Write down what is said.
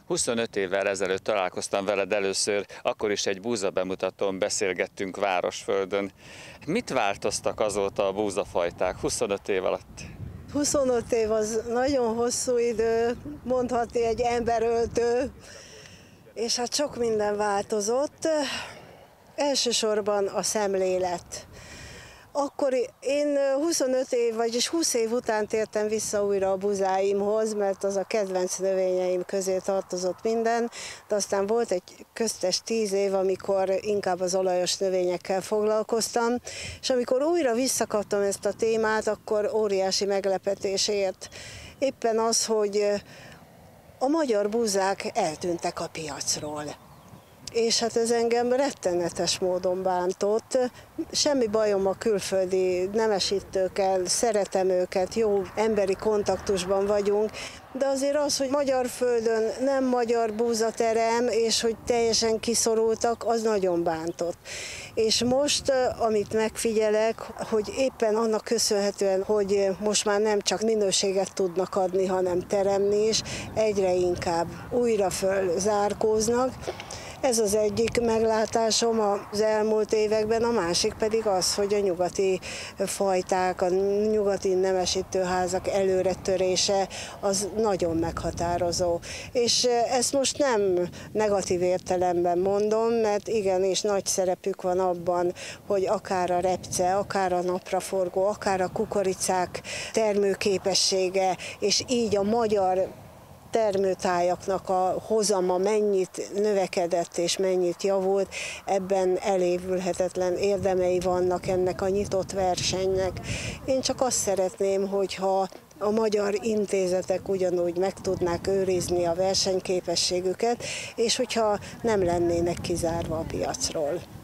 25 évvel ezelőtt találkoztam veled először, akkor is egy búza bemutatón beszélgettünk Városföldön. Mit változtak azóta a búzafajták 25 év alatt? 25 év az nagyon hosszú idő, mondhatni egy emberöltő, és hát sok minden változott. Elsősorban a szemlélet. Akkor én 25 év, vagyis 20 év után tértem vissza újra a buzáimhoz, mert az a kedvenc növényeim közé tartozott minden, de aztán volt egy köztes 10 év, amikor inkább az olajos növényekkel foglalkoztam, és amikor újra visszakaptam ezt a témát, akkor óriási meglepetés ért. Éppen az, hogy a magyar búzák eltűntek a piacról. És hát ez engem rettenetes módon bántott. Semmi bajom a külföldi nemesítőkkel, szeretem őket, jó emberi kontaktusban vagyunk, de azért az, hogy magyar földön nem magyar búzaterem, és hogy teljesen kiszorultak, az nagyon bántott. És most, amit megfigyelek, hogy éppen annak köszönhetően, hogy most már nem csak minőséget tudnak adni, hanem teremni is, egyre inkább újra fölzárkóznak. Ez az egyik meglátásom az elmúlt években, a másik pedig az, hogy a nyugati fajták, a nyugati nemesítőházak előretörése az nagyon meghatározó. És ezt most nem negatív értelemben mondom, mert igenis nagy szerepük van abban, hogy akár a repce, akár a napraforgó, akár a kukoricák termőképessége, és így a magyar termőtájaknak a hozama mennyit növekedett és mennyit javult, ebben elévülhetetlen érdemei vannak ennek a nyitott versenynek. Én csak azt szeretném, hogyha a magyar intézetek ugyanúgy meg tudnák őrizni a versenyképességüket, és hogyha nem lennének kizárva a piacról.